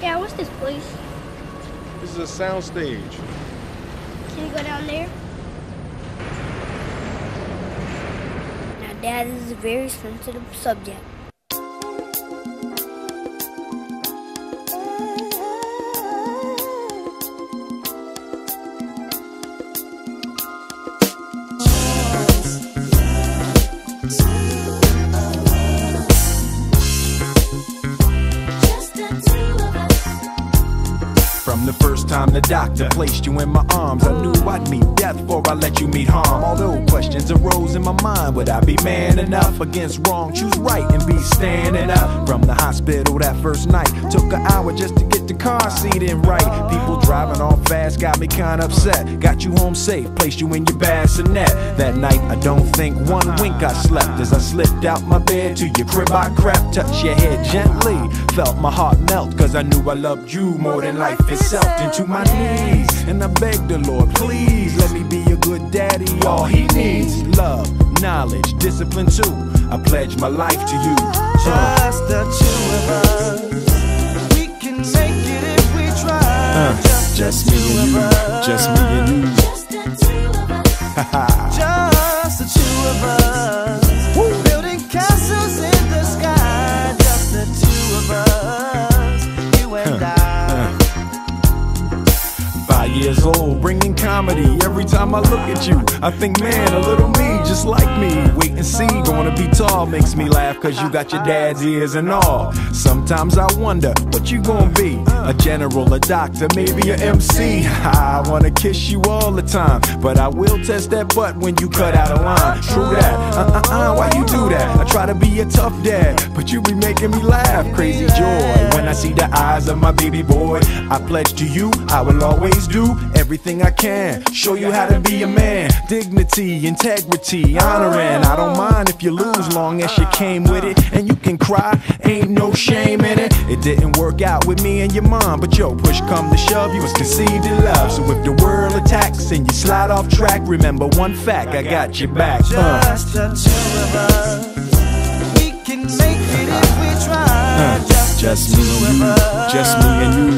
Yeah, what's this place? This is a sound stage. Can you go down there? Now, Dad, this is a very sensitive subject. From the first time the doctor placed you in my arms, I knew I'd meet death before I let you meet harm. Although questions arose in my mind, would I be man enough against wrong? Choose right and be standing up. From the hospital that first night, took an hour just to get the car seat in right. People driving off fast got me kinda upset. Got you home safe, placed you in your bassinet. That night I don't think one wink I slept. As I slipped out my bed to your crib I crept. Touched your head gently, felt my heart melt, cause I knew I loved you more than life itself. Into my knees, and I begged the Lord, please let me be a good daddy. All he needs, love, knowledge, discipline too. I pledge my life to you. Just the two of us, we can make it if we try. Just me and you, just me and you. Just the two of us, just the two of us. Woo. Building castles in the sky. Just the two of us, you and I. 5 years old, bringing comedy. Every time I look at you, I think, man, a little me, just like me. Wait and see, gonna be tall, makes me laugh, cause you got your dad's ears and all. Sometimes I wonder, what you gonna be? A general, a doctor, maybe a MC. I wanna kiss you all the time, but I will test that butt when you cut out a line. True that, why you do that? I try to be a tough dad, but you be making me laugh. Crazy joy, when I see the eyes of my baby boy. I pledge to you, I will always do everything I can, show you how to be a man. Dignity, integrity, honoring. I don't mind if you lose, long as you came with it. And you can cry, ain't no shame in it. It didn't work out with me and your mom, but yo, push come to shove, you was conceived in love. So if the world attacks and you slide off track, remember one fact, I got your back. Just the two of us, we can make it if we try. Just me and you, just me and you.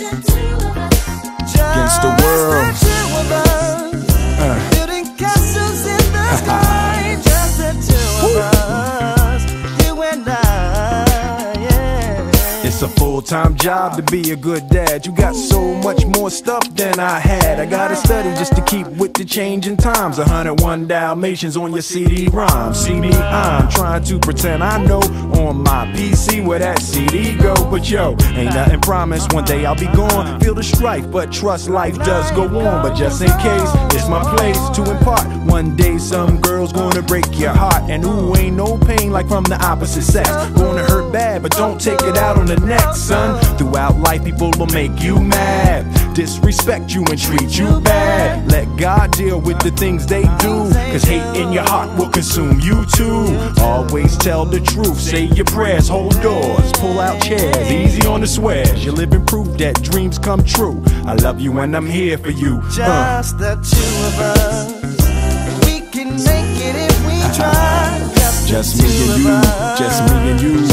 Against the world. Just the two of us, building castles in the sky. Just the two of us, you and I, yeah. It's a full-time job to be a good dad. You got so much more stuff than I had. I gotta study just to keep with the changing times. 101 Dalmatians on your CD-ROM. See me, I'm trying to pretend I know on my PC where that CD go. But yo, ain't nothing promised, one day I'll be gone. Feel the strife, but trust life does go on. But just in case, it's my place to impart. One day some girl's gonna break your heart. And ooh, ain't no pain like from the opposite sex. Gonna hurt bad, but don't take it out on the next, son. Throughout life, people will make you mad, disrespect you and treat you bad. Let God deal with the things they do, cause hate in your heart will consume you too. Always tell the truth, say your prayers, hold doors, pull out chairs, easy on the swears. You're living proof that dreams come true. I love you and I'm here for you. Just the two of us, we can make it if we try. Just me and you, just me and you.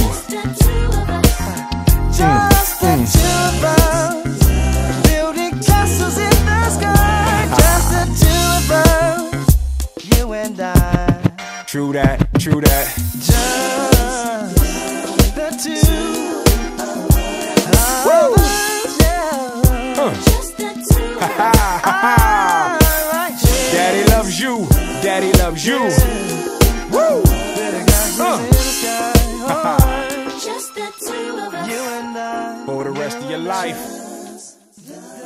Just the two of us, building castles in the sky. Just the two of us, you and I. True that, true that. Just the two of us, yeah. Just the two of us. Daddy loves you, daddy loves you. Woo! Just the two of us, you and I. For the rest of your life.